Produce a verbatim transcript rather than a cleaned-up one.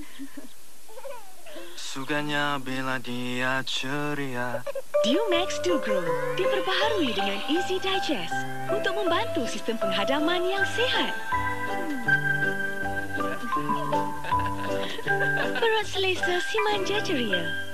Sukanya bila dia ceria. Dumax Do Grow diperbaharui dengan Easy Digest untuk membantu sistem penghadaman yang sihat. Perut selesa si manja ceria.